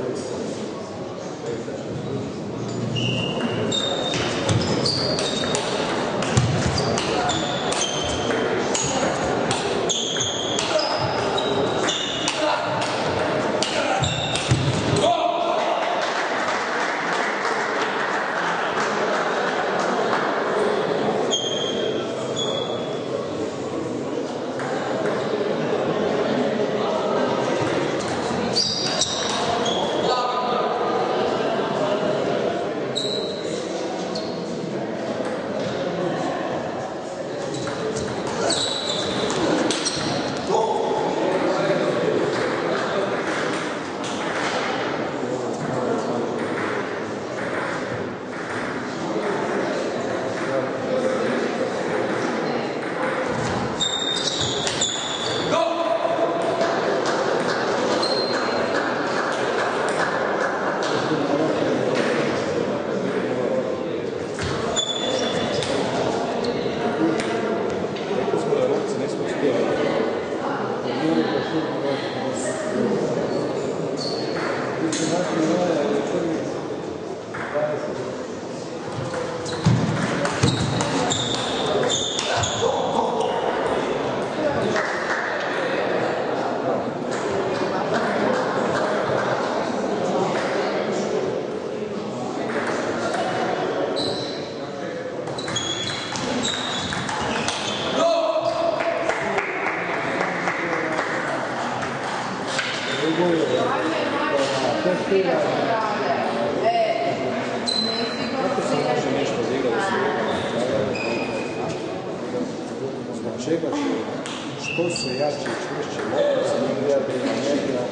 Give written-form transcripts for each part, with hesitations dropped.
Što su jači i čvršće loptice, nije da ima njega,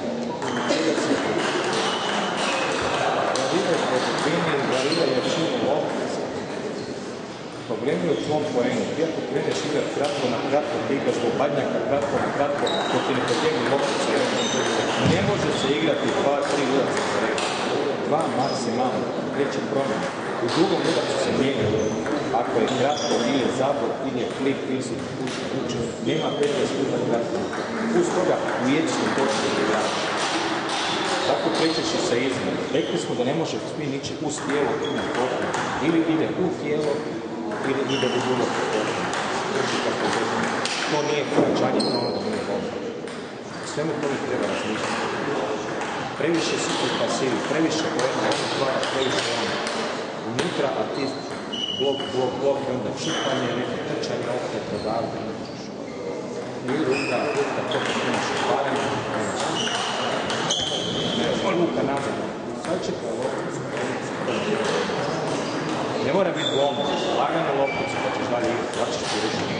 variraju produbini, variraju jačinu loptice. Problem je u tvom poenu. Ti ako kreneš igrati kratko na kratko, ti igraš do badnjaka kratko na kratko, to ti ne pobjegnu loptice. Ne može se igrati 2-3 udaca za redu. 2 maksimalno, treće promjene. U drugom udacu se mijenjaju. Ako je kratko, ili je zabor, ili je flip, ili si kuće. Nema 15 puta kratko. Uz toga ujećni točke igrači. Tako krećeš i sa izmjenom. Rekli smo da ne može smije nići uz tijelo na potpuno. Ili ide u tijelo, ili ide u drugo potpuno. To nije pojačanje, to ono da nije dobro. Svemu to mi treba razmišljati. Previše si u pasivi, previše pojedno, ono stvara, previše ono. Unutra, a ti blok, i onda čupanje, neko trčanje, opet dodavljanje. I ruka, to imaš otvaranje, ruka nazad. Sad će kao lopticu, ne mora biti bolno, lagano lopticu, pa ćeš dalje igrati, da ćeš porišiti.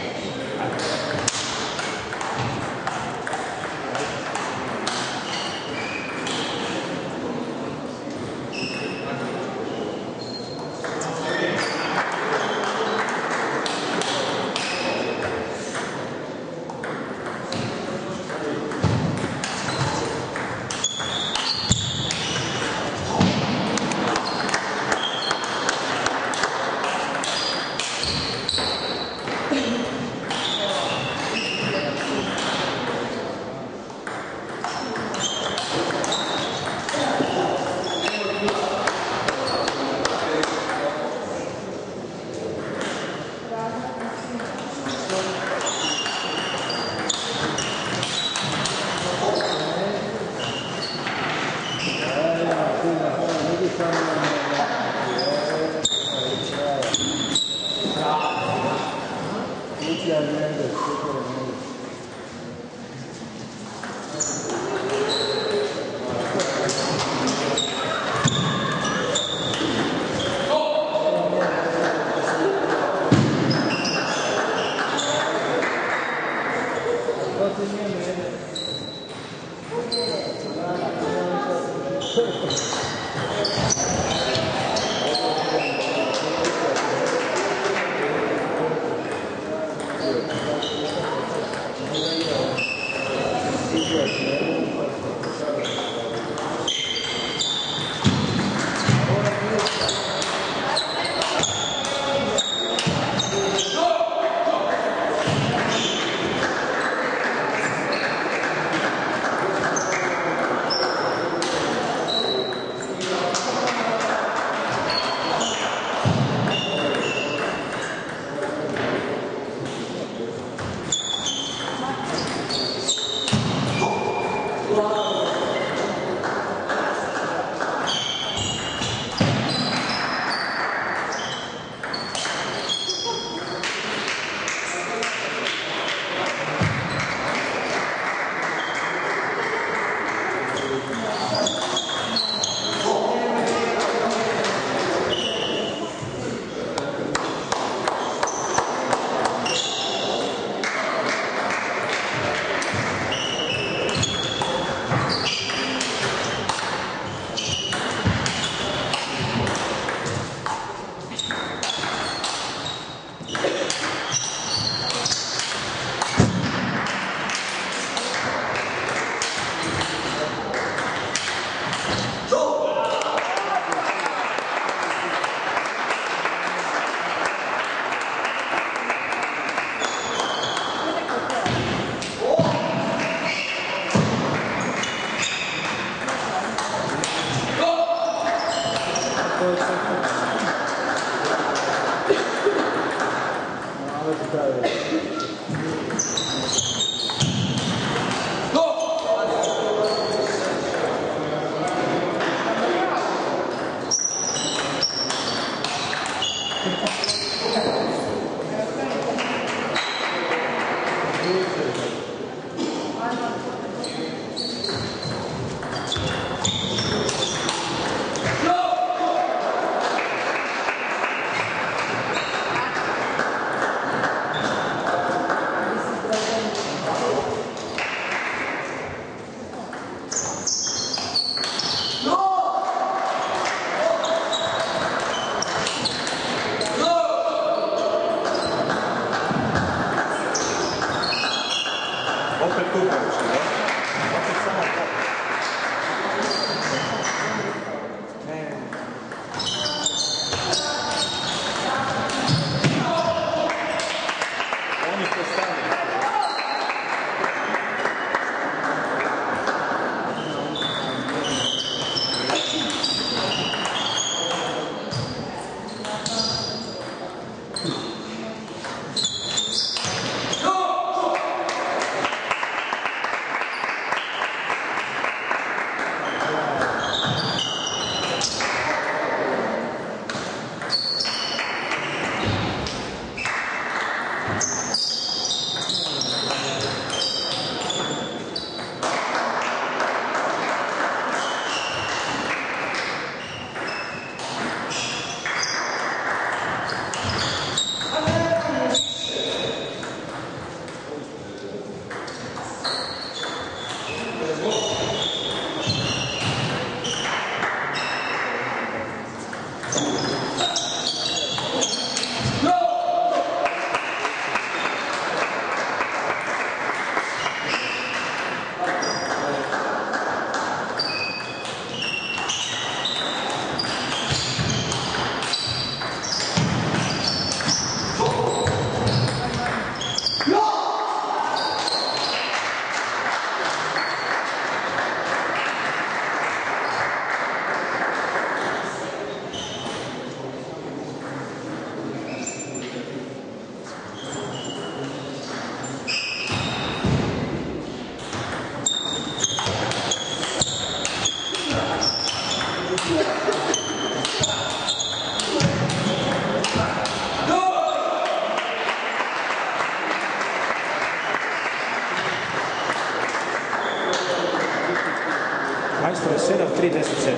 Majstore, 7-3-10-7.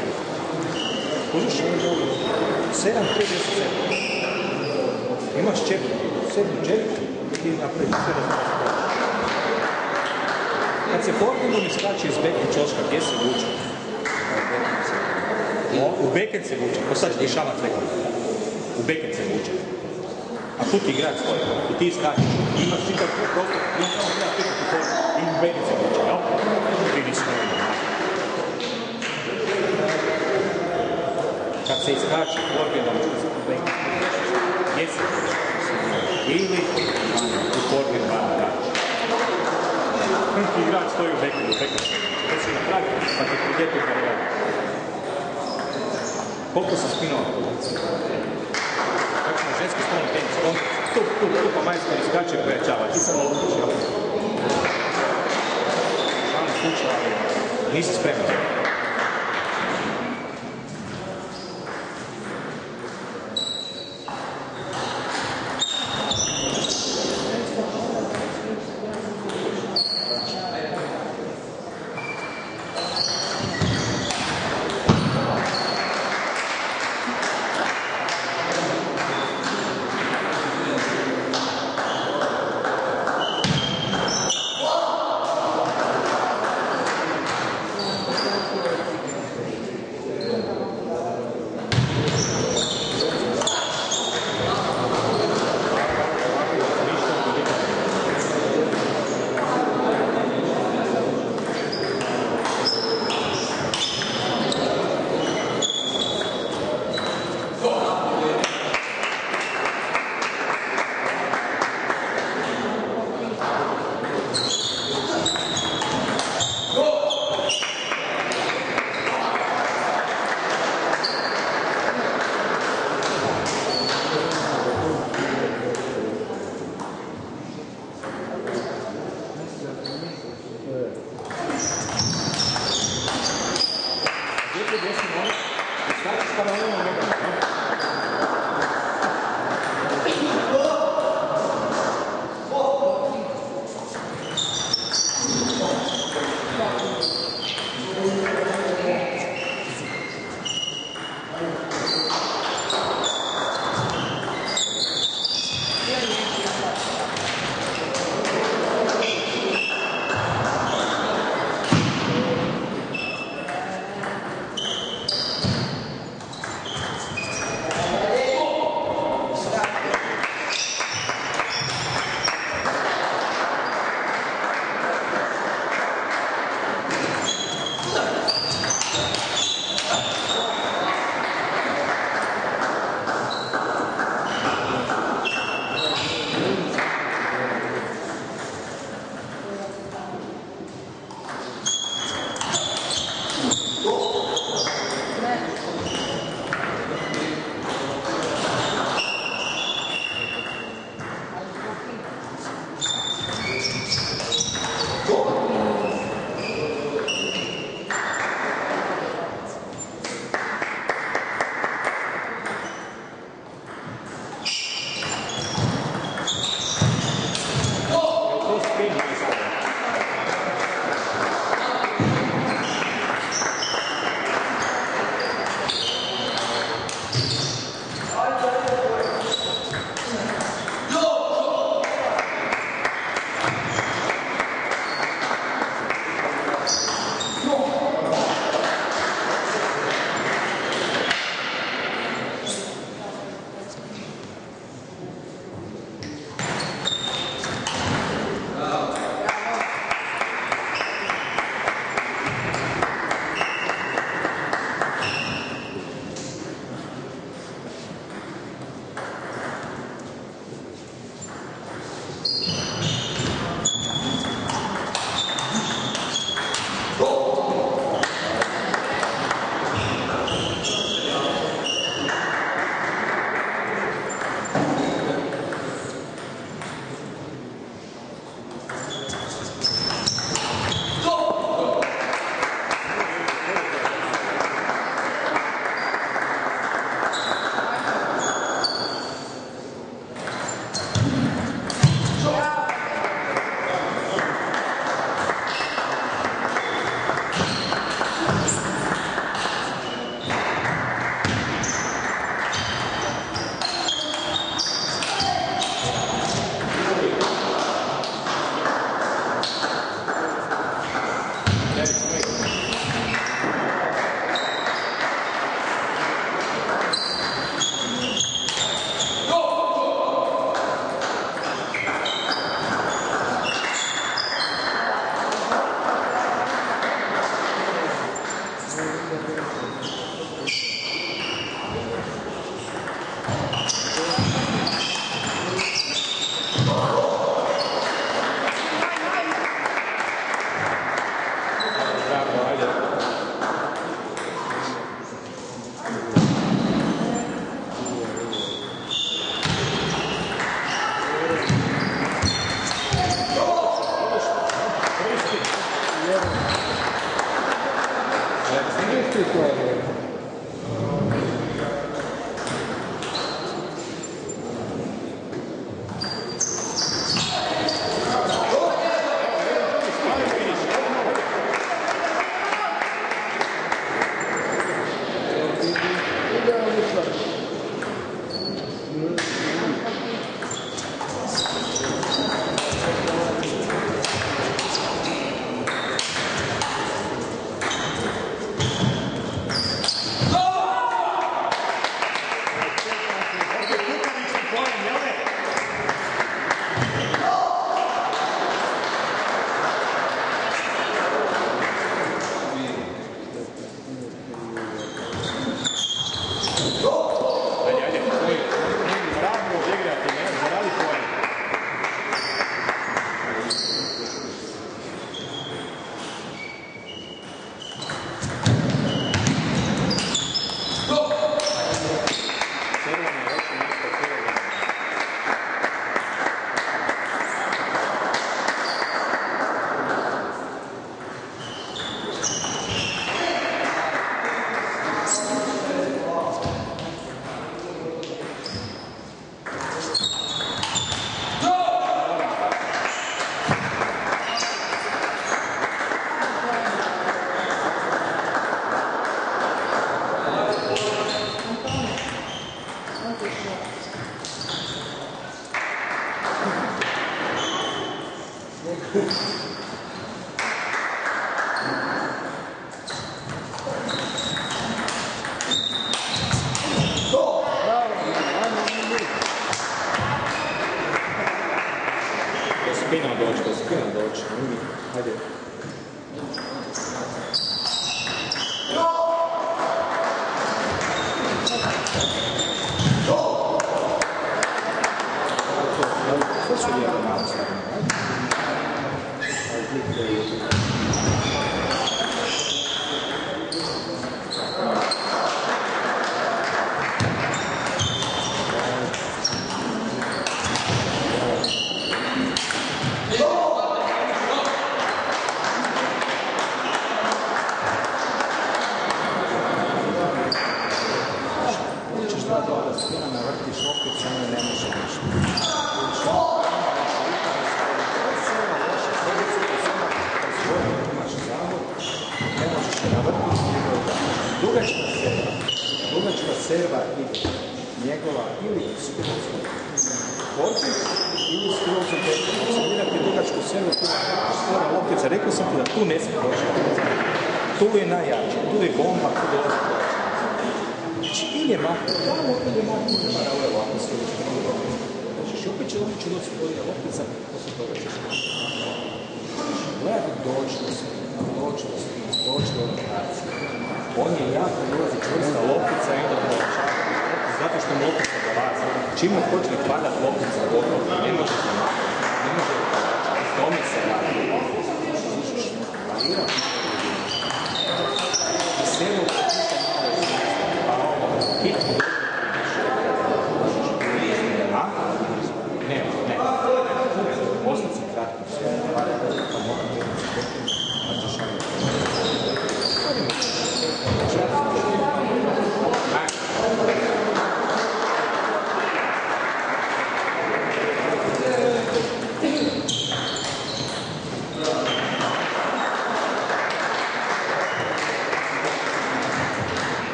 Kužiš? 7-3-10-7. Imaš čep, 7 čep i napravi 7. Kad se forwardom iskače iz backhand čoška, gdje se vuče? U backhand se vuče, ko sad ti šamat rekao. U backhand se vuče. A tu ti igrač stoji, i ti iskačeš. Imaš čitav prostor, i on samo treba pitati forward. I u backhand se vuče, jel? Vidi se novi. Kad se iskače forwardom, gdje se vuče? Ili u forward vana radiš. Ti igrač stoji u backhandu, to si napravi, pa ti pridjeti karijeru. Koliko sam spinao? Kako na ženski stolni tenis, tu pa majstor iskače i pojačava, ti sam odlučiš. Šalno slučaj, ali nisi spreman. tu desno nogu i staviš paralelno nogama. doći, to spina doći. Hajde. Sve su lijepo malo stavljeno. Dugačka serva i njegova ili skilozom korpus ili skilozom dekom. Observirati dugačku servu, tu je skora loptica. Rekao sam ti da tu ne smije doći. Tu je najjače, tu je bomba, tu dolazi doći. Znači ili je makro tamo, ili je makro tamo. Ovo je ovako sve. Znači opet će doći tvoja loptica, posle toga ćeš gledati doći do svima, doći do orientacije. On je jako ulazi čvrsta loptica i onda dođe. Zato što mu loptica dolazi. Čim mu počne padat loptica gotovo, ne može se maknuti. Ne može tome se radi. I selu hitno ne. Osnici kratko sve. Pa mogu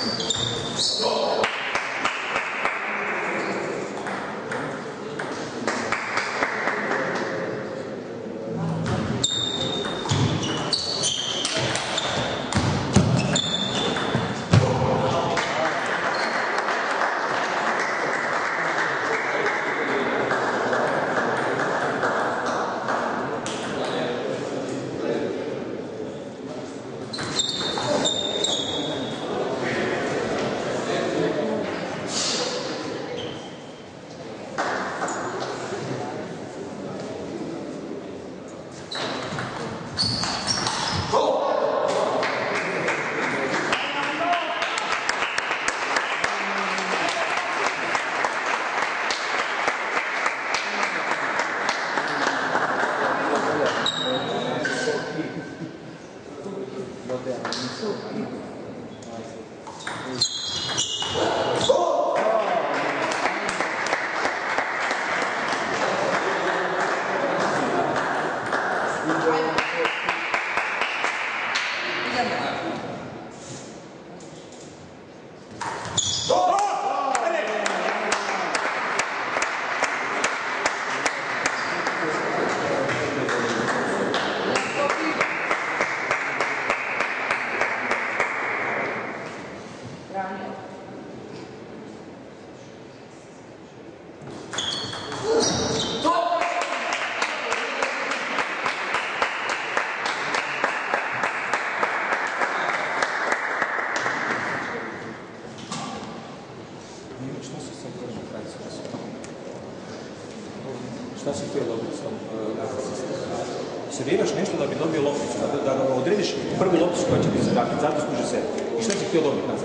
Šta si htio dobiti s tom? Serviraš nešto da bi dobio lopticu, da odrediš prvu lopticu koja će ti se dati, zato služi se. I šta si htio dobiti nazad?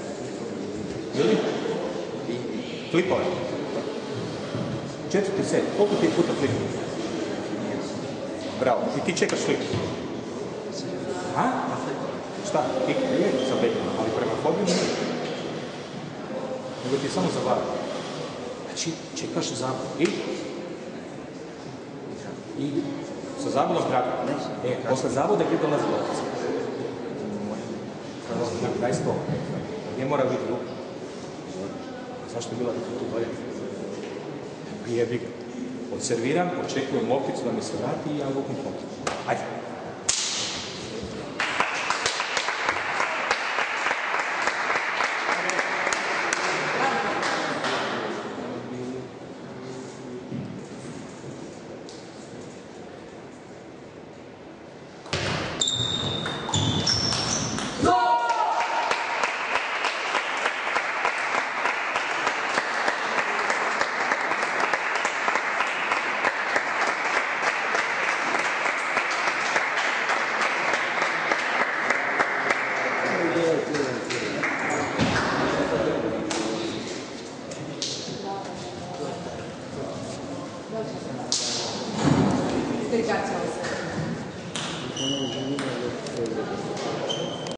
Ili? Flipove. 4. set. Koliko ti je puta flipove? Bravo. I ti čekaš flip. A? Šta? Ti je sa bekom, ali prema fobiju nije. Nego ti je samo za varu. Znači, čekaš zabud. I sa zabudom kratko. Posle zabuda gdje dolazi loptica? Daj stol. Gdje mora biti ruka? Zašto je bila ruka tu dolje? Jebi ga. Odserviram, očekujem lopticu da mi se vrati i ja lupim lopticu. Ajde. Grazie.